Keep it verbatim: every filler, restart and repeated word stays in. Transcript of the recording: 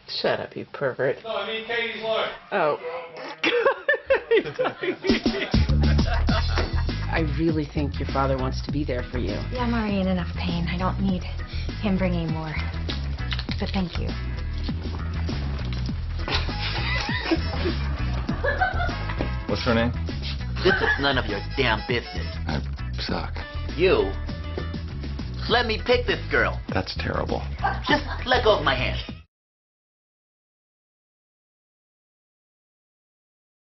Shut up, you pervert. No, I mean Katie's lawyer. Oh. I really think your father wants to be there for you. Yeah, I'm already in enough pain. I don't need him bringing more. But thank you. What's her name? This is none of your damn business. I suck. You? Let me pick this girl. That's terrible. Just let go of my hand.